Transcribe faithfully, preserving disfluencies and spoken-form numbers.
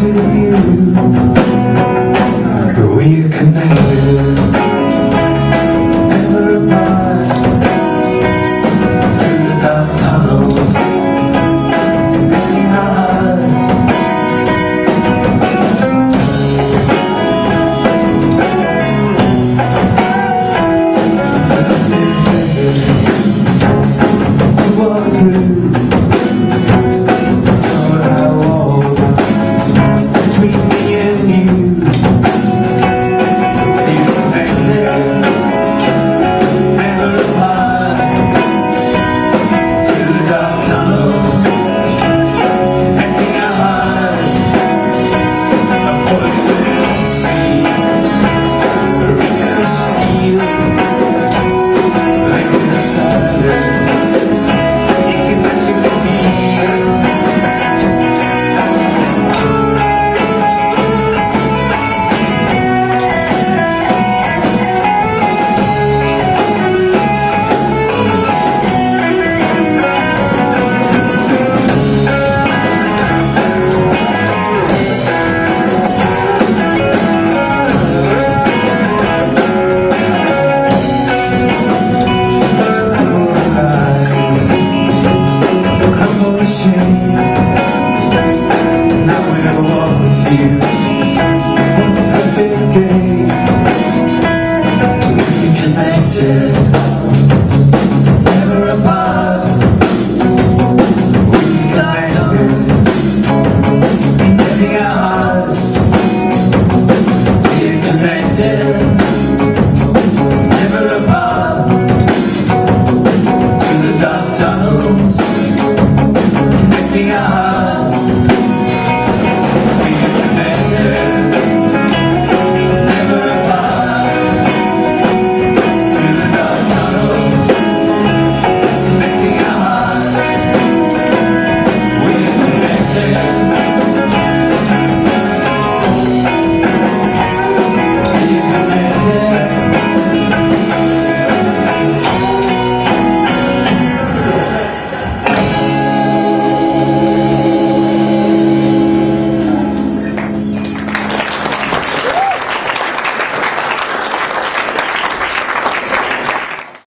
to you, but we are connected, never apart, through the dark tunnels, empty hearts. To walk through, told I walk between me and you. We connected, never apart, through the dark tunnels, emptying our hearts. A poison sea, a ring of steel, like in a silence. You